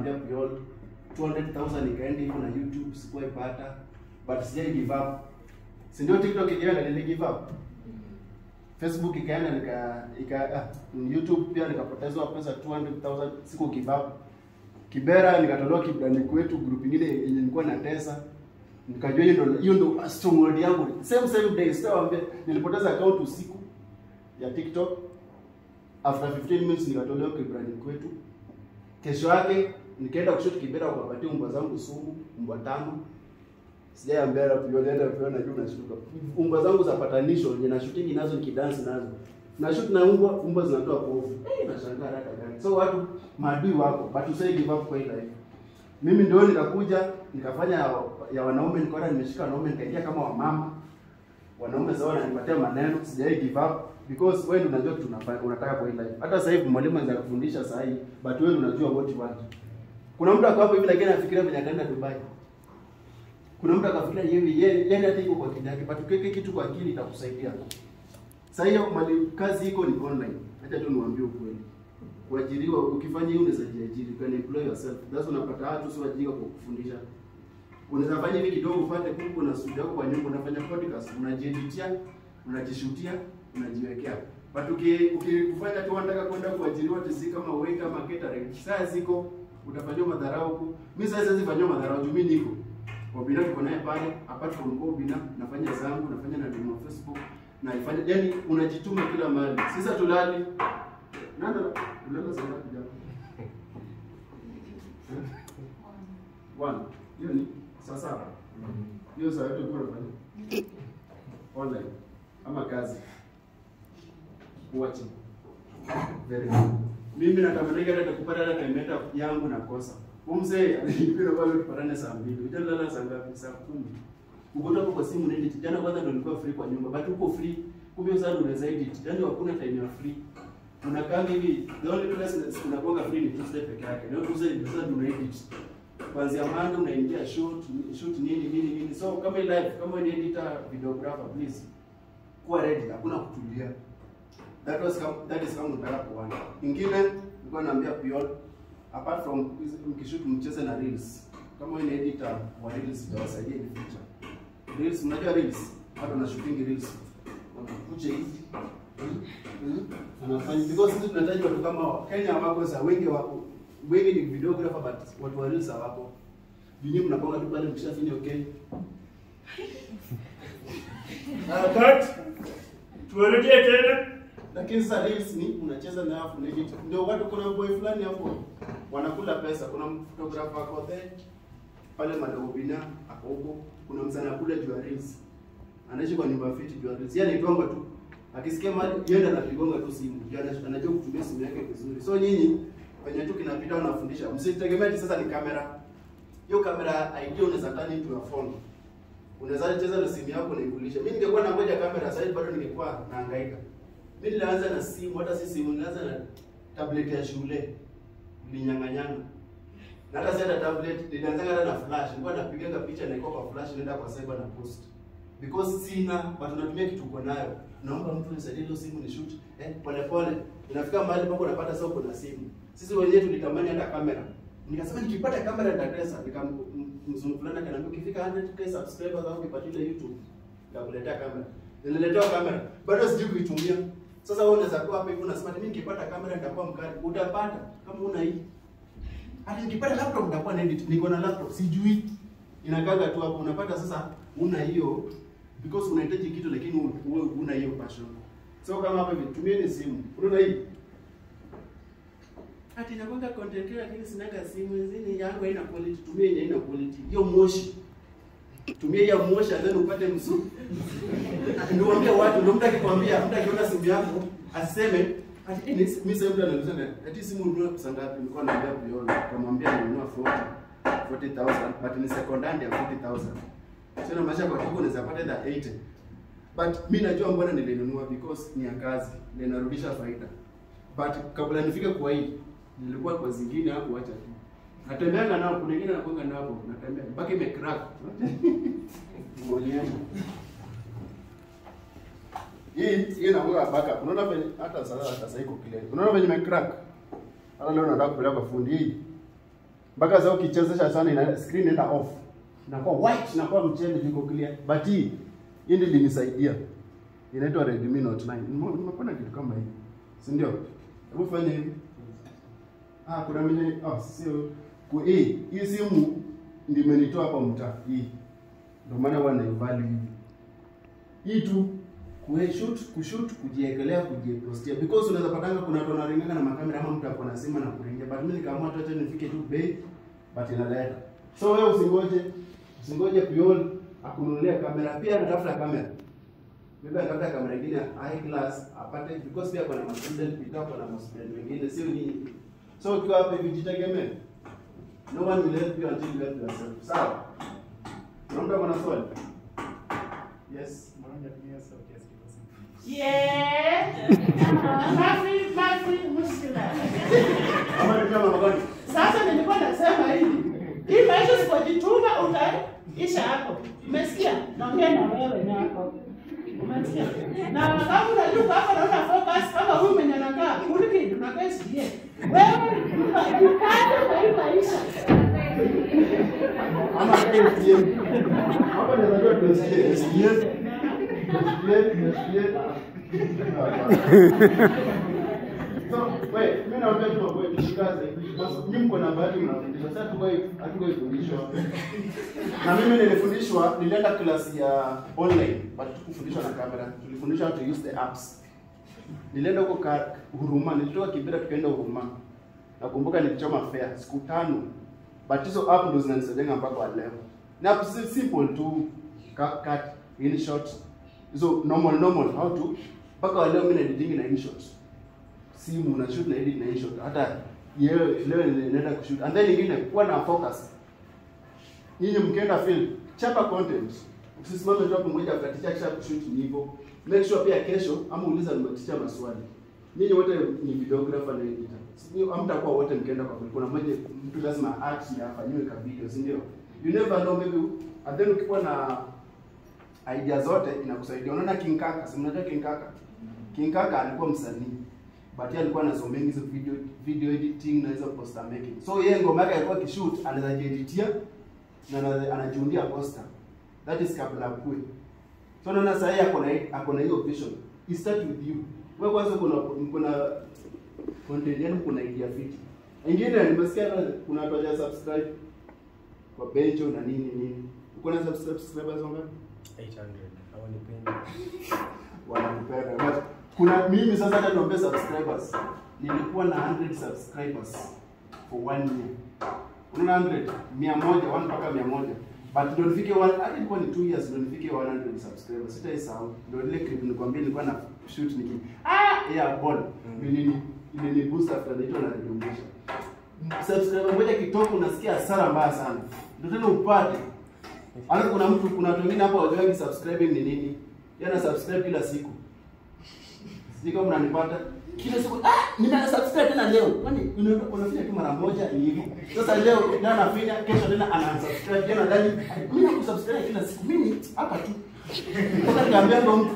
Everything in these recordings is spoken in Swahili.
naambia Piol 200,000 ikaenda hivyo na YouTube sikuwa ipata, but sijai give up. Si ndio TikTok ikaenda nili give up. Facebook ikaenda YouTube pia nikapotezwa pesa 200,000 siku give up. Kibera nikatolewa kibdani kwetu group nyingine yenye nilikuwa na tesa. Nikajua hiyo ndo stronghold yangu. Same day sitawaambia nilipoteza account usiku ya TikTok. After 15 minutes nikatolewa kibdani kwetu. Kesho yake nikaenda kushoot Kibera kupatia mbwa zangu sumu, mbwa 5. Sijaambia hapo yule ndio na juu nashuka. Mbwa zangu za patanisho na shooting nazo nikidance nazo. Na shoot na mbwa zinatoa povu. Nashangaa haraka gani. So watu maadui wako, but usai give up kwa ile life. Mimi ndio nikakuja nikafanya ya wanaume, nikaona nimeshika wanaume nikaingia kama wamama. Wanaume zao wananipatia maneno, sijai give up because wewe ndio unajua kitu unataka kwa ile life. Hata sasa hivi mwalimu anaweza kufundisha sasa hivi, but wewe unajua what you want. Kuna mtu akapo hivi lakini anafikiria venye ataenda Dubai. Kuna mtu akafikiria yeye hata iko kwa akili yake, but ukiweke kitu kwa akili itakusaidia. Sasa hiyo kazi iko ni online. Acha tu niwaambie ukweli. Kuajiriwa ukifanya hiyo unaweza jiajiri, you can employ yourself. That's unapata watu sio ajira kwa kufundisha. Unaweza fanya hivi kidogo upate kuku na studio yako kwa nyumba, unafanya podcast, unajieditia, unajishutia, unajiwekea. But ukifanya tu unataka kwenda kuajiriwa tisi kama waiter ama catering, saa ziko utafanywa madharau huko. Mimi sasa siwezi fanywa madharau juu mimi niko. Obina tuko naye pale, apart from Obina nafanya zangu, nafanya na demo Facebook, naifanya yani unajituma kila mahali. Sasa tulali nanda ulala sana kijana. One. Hiyo ni sasa. Hiyo saa yote kwa nafanya online ama kazi. Watching. Very good. Mimi natamani hata kupata hata time yangu na kosa. Mzee alipenda pale tupatane saa 2. Ujalala saa ngapi? Saa 10. Ukotoka kwa simu na edit. Jana kwanza ndio nilikuwa free kwa nyumba. But uko free. Kumbe sasa unaweza edit. Yaani hakuna time ya free. Unakaa hivi, the only place unakuwa free ni Tuesday peke yake. Leo Tuesday ndio sasa una edit. Kuanzia Monday unaingia shoot nini. So kama live, kama ni editor, videographer, please kuwa ready, hakuna kutulia. That is kama unataka kuona. Ingine nilikuwa naambia Piol, apart from mkishoot mcheze na reels. Kama wewe ni editor wa reels utawasaidia in future. Reels, mnajua reels? Hata na shooting reels. Kuche hivi. Anafanya because sisi tunahitaji watu kama Kenya wako sasa wengi ni videographer but watu wa reels hawapo. Nyinyi mnaponga tu pale mkishafanya okay. Cut. Tuelekee tena. Lakini sasa reels ni unacheza na hapo legit. Ndio watu kuna boy fulani hapo wanakula pesa. Kuna photographer wako there pale Madogobina hapo huko. Kuna msana kula juu ya reels. Anaishi kwa nyumba fiti juu ya reels. Yeye anaitwanga tu. Akisikia mali yeye anapigonga tu simu. Anajua kutumia simu yake vizuri. So nyinyi kwenye tu kinapita unafundisha. Msitegemee sasa ni kamera. Hiyo kamera idea unaweza turn into your phone. Unaweza cheza na simu yako na ikulisha. Mimi ningekuwa na ngoja kamera sasa bado ningekuwa nahangaika. Mimi nilianza na simu, hata si simu, nilianza na tablet ya shule. Nilinyang'anyana. Na hata si tablet, nilianza hata na flash. Nilikuwa napiga picha na iko kwa flash nenda kwa cyber na post. Because sina, but tunatumia kitu uko nayo. Naomba mtu nisaidie hiyo simu ni shoot. Pole pole. Inafika mahali pako unapata sasa uko na simu. Sisi wenyewe tulitamani hata kamera. Nikasema nikipata kamera nitapesa. Nikamzungu fulani akaniambia ukifika 100k subscribers au ukipata ile YouTube nitakuletea kamera. Nililetea kamera. Bado sijui kuitumia. Sasa wewe unaweza kuwa hapa hivi unasema mimi nikipata kamera nitakuwa mkali. Utapata kama una hii. Hata nikipata laptop nitakuwa na edit. Niko na laptop sijui. Inakaga tu hapo unapata sasa una hiyo because unahitaji kitu lakini wewe una hiyo passion. So kama hapa hivi tumieni simu. Unaona hii? Ati nakwanga content creator lakini sinaga simu nzini yangu haina quality. Tumia yenye haina quality. Hiyo moshi. Tumia hiyo moshi then upate mzuri. Ndio waambie watu, ndio mtu akikwambia, mtu akiona simu yako aseme ati mimi sasa mtu anasema ati simu ndio pesa ngapi? Nilikuwa naambia Piol, kumwambia ninunua 40,000 but ni second hand ya 40,000. Sio na maisha kwa kitu unaweza pata hata 80. But mimi najua mbona nilinunua because ni ya kazi, ndio inarudisha faida. But kabla nifike kwa hii, nilikuwa kwa zingine hapo acha tu. Natembea nao, kuna wengine nakonga nao hapo, natembea. Mpaka imecrack. Ngoliani. Hii inakuwa backup. Unaona venye hata sasa iko clear. Unaona venye imecrack. Hata leo nataka kupeleka kwa fundi hii. Mpaka sasa ukichezesha sana ina screen enda off. Inakuwa white, inakuwa mchele liko clear. But hii ndio ilinisaidia. Inaitwa Redmi Note 9. Nimekuwa kitu kama hii. Si ndio? Hebu fanya hivi. Kuna mimi sio hii simu ndio imenitoa hapa mtaa hii. Ndio maana wana value hivi. Hii tu kushoot kujiekelea kujipostia because unaweza patanga kuna watu wanaringana na makamera ama mtu akona simu na kuringia, but mimi nikaamua tu acha nifike tu bei but inaleta. So wewe usingoje Piol akununulia kamera, pia anatafuta kamera. Mimi anatafuta kamera nyingine high class apate because pia kuna student pick up na student wengine sio ni. So ukiwa hapa hivi jitegemee. No one will help you until you help yourself. Sawa? Unaomba kuna swali? Yes. Yeah. Mafi mushkila. Sasa nilikuwa nasema hivi. Hii maisha usipojituma utaisha hapo. Umesikia? Naongea na wewe nako. Umesikia? Na kama unajua hapa naona focus kama huyu mwenye anakaa, kuliki unakaa sikie. Wewe ukate maisha. Ama KTM. Hapa ndio tusikie. So, wait, mimi naomba tu kwa kushikaze. Nyinyi mko na bahati mnafundishwa. Sasa hatuko kufundishwa. Na mimi nilifundishwa, nilienda class ya online, but tukufundishwa na kamera. Tulifundishwa how to use the apps. Nilienda huko Huruma, nilitoka Kibera tukaenda Huruma. Nakumbuka nilichoma fair siku 5. But hizo app ndo zinanisaidia mpaka leo. Na simple tu cut in short. So normal how to mpaka leo mimi na editing na in short. Simu na shoot na edit na in short. Hata leo ninaenda kushoot. And then nyingine kuwa na focus. Nyinyi mkienda film, chapa content. Usisimame tu hapo mmoja akatisha kisha kushoot hivyo. Make sure pia kesho ama uliza teacher maswali. Nyinyi wote ni videographer na editor. Sio hamtakuwa wote mkienda kwa kuna mmoja mtu lazima act na afanywe ka video, si ndio? You never know, maybe and then ukiwa na idea zote inakusaidia. Unaona King Kaka, si mnajua King Kaka? King Kaka alikuwa msanii. But yeye alikuwa anasomea hizo video editing na hizo poster making. So yeye ngoma yake alikuwa kishoot, anaweza editia na anajiundia poster. That is kabla kwe. So unaona sasa yeye akona hiyo vision. It start with you. Wewe kwanza kuna content yani kuna idea fit. Ingine nimesikia kuna watu wa subscribe kwa bencho na nini. Uko na subscribers wangapi? 800. Hawanipenda. Wananipenda. But kuna mimi sasa hata niombe subscribers. Nilikuwa na 100 subscribers for 1 year. Una 100, 100 mpaka 100. But ndio nifike hadi ilikuwa ni 2 years ndio nifike 100 subscribers. Sitaisahau. Ndio ile clip nilikwambia nilikuwa na shoot ball. Ni boost after that na redundation. Subscriber moja kitoko unasikia hasara mbaya sana. Ndio tena upate. Hata kuna watu wengine hapa wajui subscribing ni nini. Yana subscribe kila siku. Sijui kama mnanipata. Kila siku nina subscribe tena leo. Kwani unafanya tu mara moja ni hivi. Sasa leo anafanya, kesho tena anasubscribe tena ndani. Mimi nakusubscribe kila siku. Mimi hapa tu. Sasa niambia ndo mtu,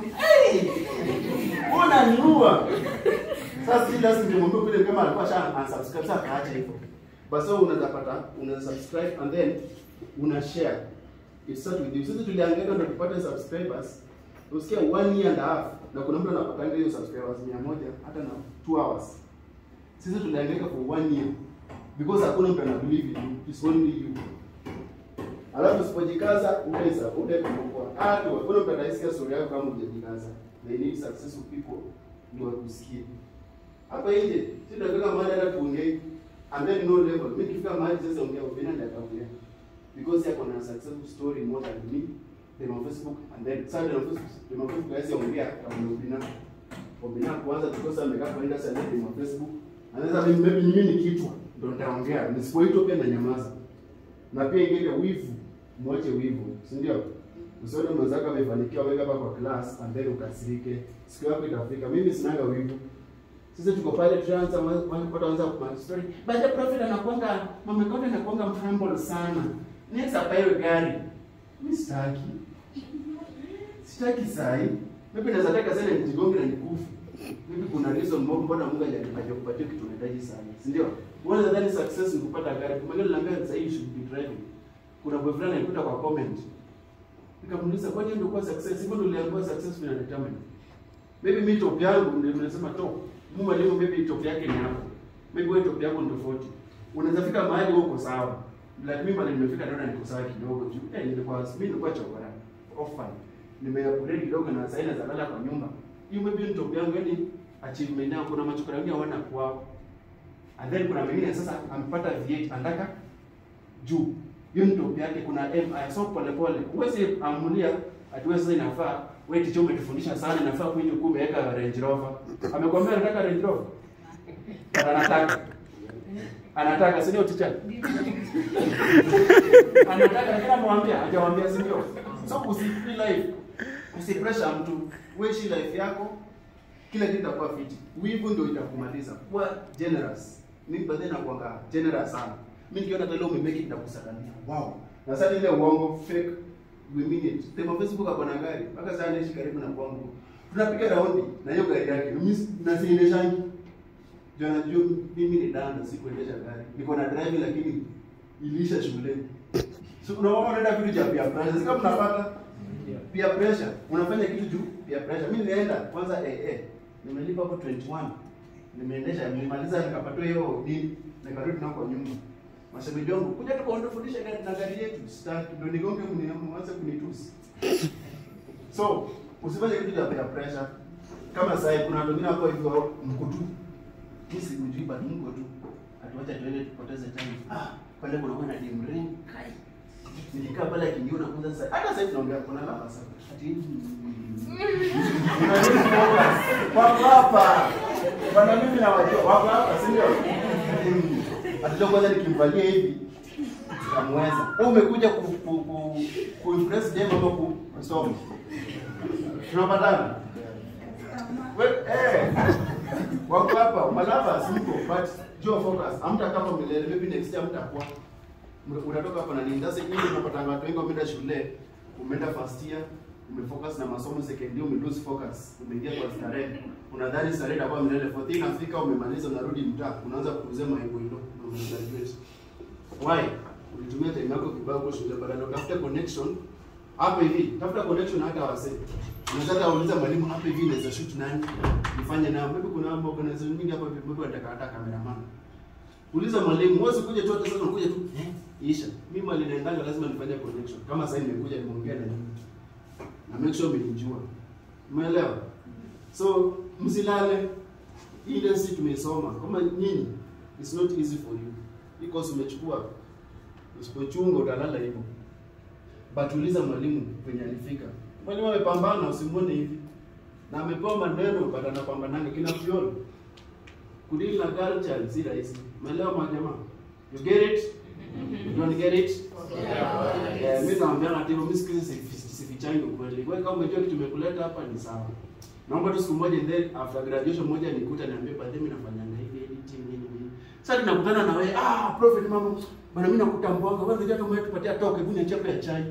mbona niua? Sasa si lazima nimwambie kule kama alikuwa shana unsubscribe sasa kaacha hivyo. Basi wewe una subscribe and then una share. It starts with you. Sisi tuliangalia ndio tupate subscribers. Usikia 1 year and a half na kuna mtu anapata hiyo subscribers 100 hata na 2 hours. Sisi tuliangalia for 1 year because hakuna mtu anabelieve in you. It's only you. Alafu usipojikaza utakumbuka. Kuna mtu anasikia story yako kama hujajikaza. They need successful people ndio wakusikie. Hapa nje, sisi tunataka mahali hata tuongee and then no level. Mimi kifika mahali sasa ongea ubina ndio ataongea. Because yako na successful story more than me. They on Facebook and then side on Facebook guys ongea kama ubina kwanza because amekaa kwenda sana on Facebook. Anaweza maybe mimi ni kichwa ndio nitaongea. Nisipoito pia na nyamaza. Na pia ingine wivu, mwache wivu, si ndio? Usione mwenzako amefanikiwa wewe hapa kwa class and then ukasirike. Siku yako itafika. Mimi sinanga wivu. Sisi tuko pale tuanza wanaanza kwa story. But the prophet anakuanga mama Kaunti anakuanga humble sana. Next apayo gari. Mimi sitaki. Sitaki sai. Mimi naweza taka sana nijigonge na nikufu. Mimi kuna reason mbona Mungu hajakupatia kitu unahitaji sana. Si ndio? Wewe unadhani success ni kupata gari. Kumbe niliambia sasa hivi should be driving. Kuna boyfriend alikuta kwa comment. Nikamuuliza kwani ndio kwa success? Hivyo ndio niliambiwa success ina determine. Maybe mimi top yangu ndio nimesema top. Mungu leo maybe top yake ni hapo. Maybe wewe top yako ndio tofauti. Unaweza fika mahali uko sawa. Like mimi bali nimefika naona niko sawa kidogo tu. Nilikuwa chokora. Offer. Nimeupgrade kidogo na sasa inazalala kwa nyumba. Hiyo maybe ni top yangu, yani achievement yangu. Kuna machokora wengine hawana kwao. And then kuna mwingine sasa amepata V8 andaka juu. Hiyo ni top yake. Kuna MI so pole pole. Uweze amulia atuwe sasa inafaa wewe ticho umetufundisha sana inafaa kwenye huko umeweka Range Rover. Amekwambia anataka Range Rover. Anataka si ndio ticha? Anataka kila mwambia, hajawaambia si ndio? So usifeel life. Usipressure mtu. Weishi life yako. Kila kitu kitakuwa fit. Wivu ndio itakumaliza. Kuwa generous. Mimi baadaye nakuanga generous sana. Mimi nikiona hata leo umemake nitakusalimia. Wow. Na sasa ile uongo fake we mean it. Tema Facebook hapo na gari. Mpaka sasa anaishi karibu na kwangu. Tunapiga raundi na hiyo gari yake. Mimi nasiendeshangi. Jana najua mimi ni dana sikuendesha gari. Niko na driving lakini ilisha shule. So unaona unaenda vitu vya peer pressure. Kama unapata peer pressure, unafanya kitu juu peer pressure. Mimi nilienda kwanza nimelipa hapo 21. Nimeendesha nimemaliza nikapata hiyo nini nikarudi nako nyumba. Mashabiki wangu kuja tukaondofundisha gari na gari yetu. Start ndio nigonge mwanze kunitusi. So usifanye kitu cha peer pressure. Kama sasa kuna watu wengine hapo hivyo mkutu. Kisi kujiba Mungu tu. Atuacha tuende tupoteze time. Pale kuna mwana ni mrembo kai. Nilikaa pale akiniona kwanza sasa. Hata sasa tunaongea kuna lava sasa. Ati wako hapa. Bwana mimi na wajua wako hapa si ndio? Atajua kwanza nikimvalia hivi tutamweza. Wewe umekuja ku impress dem ama kusoma. Tunapatana. Wako hapa, malava simple but Joe focus. Amta kama milele, maybe next year mtakuwa. Unatoka hapa na nini? Sasa hivi tunapata watu wengi wameenda shule, umeenda first year, umefocus na masomo, second year umelose focus. Umeingia kwa starehe. Unadhani starehe itakuwa milele, fourth year inafika umemaliza unarudi mtaa, unaanza kuuzia maibo hilo na unagraduate. Why? Ulitumia time yako kibao kwa shule badala utafuta connection. Hapa hivi, tafuta connection hata wase. Unaweza kuuliza mwalimu hapa hivi naweza shoot nani? Nifanye nao. Maybe kuna organization nyingi hapa hivi maybe wanataka hata cameraman. Uliza mwalimu, wewe usikuja tu hata sasa unakuja tu. Isha. Mimi mwalimu naendanga lazima nifanye connection. Kama sasa nimekuja nimeongea na nyinyi. Na make sure mlinijua. Umeelewa? So, msilale. Hii ndio sisi tumesoma. Kama nyinyi it's not easy for you. Because umechukua usipochunga utalala hivyo. But uliza mwalimu kwenye alifika. Mwalimu amepambana usimuone hivi. Na amepewa maneno but anapambananga kina fiolo. Kudili na culture si rahisi. Umeelewa majamaa? You get it? You don't get it? Yeah. Mimi naambia na timu mimi sifichangi ukweli. Kwa kama umejua kitu tumekuleta hapa ni sawa. Naomba tu siku moja then after graduation moja nikuta niambie baadaye mimi nafanya na hivi editing nini. Sasa tunakutana na wewe, prophet mama, bwana mimi nakutambuanga, wewe unajua kama tupatia toke hebu niachape ya chai.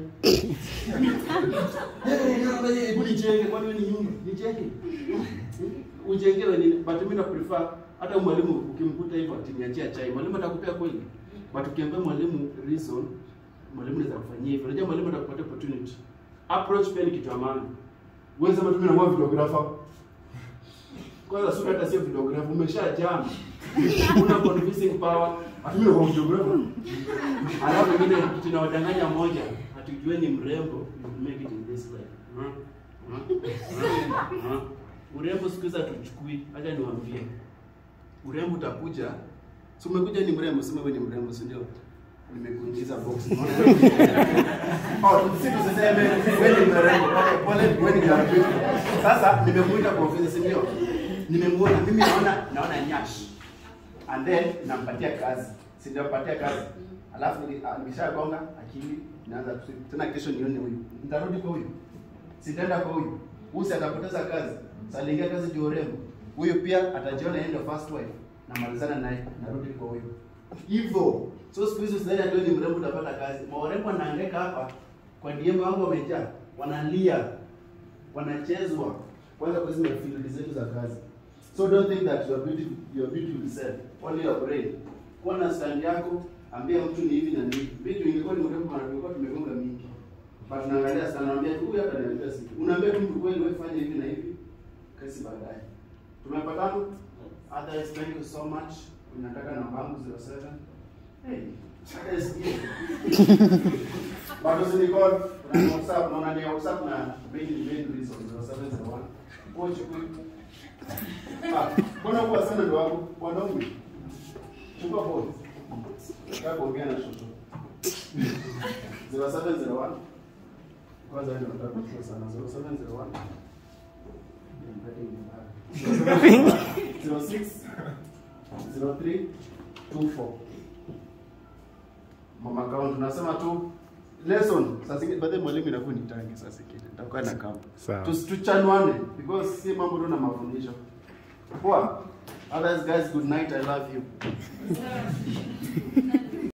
Hebu nijenge kwani wewe ni nyumba, nijenge. Ujengewe nini? But mimi na prefer hata mwalimu ukimkuta hivyo atiniachia chai, mwalimu atakupea kweli. But ukiambia mwalimu reason, mwalimu anaweza kufanyia hivyo. Unajua mwalimu atakupatia opportunity. Approach pia ni kitu amana. Wewe sema mimi nakuwa videographer. Kwanza sura hata sio videographer, umeshajam. Una convincing power. Ati mimi nakuwa videographer. Alafu wengine tunawadanganya moja, hatujue ni mrembo, you make it in this life. Urembo siku hizi hatuchukui, acha niwaambie. Urembo utakuja. Si umekuja ni mrembo, sema wewe ni mrembo, si ndio? Nimekuingiza box. Tusiseme wewe ni mrembo, pole wewe ni graduate. Sasa nimekuita kwa ofisi, si ndio? Nimemuona, mimi naona nyash. And then nampatia kazi. Si ndio patia kazi. Alafu nikishagonga akili naanza tena kesho nione huyu. Nitarudi kwa huyu. Sitaenda kwa huyu. Huyu atapoteza kazi. Salingia kazi juu urembo. Huyu pia atajiona end of first wife. Na malizana naye narudi kwa huyu. Hivyo. So siku hizo sidhani ati ni mrembo utapata kazi. Warembo wanahangaika hapa kwa DM wangu wamejaa. Wanalia. Wanachezwa. Kwanza kwa hizo field zetu za kazi. So don't think that you're beautiful self, only your brain. Kuwa na stand yako, ambia mtu ni hivi na ni hivi. Vitu ingekuwa ni mrefu na tulikuwa tumegonga mingi. But tunaangalia sana, naambia huyu hapa ananiambia siku. Unaambia tu mtu kweli wewe fanya hivi na hivi. Kasi baadaye. Tumepatana? Otherwise, thank you so much. Unataka namba yangu 07. Hey, others here. But usinicall, una WhatsApp, unaona ni WhatsApp na main reason 0701. Watch quick. Mbona huwa sana ndo wako? Wanaume. Chukua phone. Nataka kuongea na shosho. 0701. Kwanza ndio nataka kuchukua sana 0701. 06 03 24. Mama account tunasema tu lesson. Sasa baadaye mwalimu inakuwa ni tangi sasa kile. Nitakuwa na kama. Tuchanuane because si mambo ndo na mafundisho. Poa. Others guys, good night. I love you.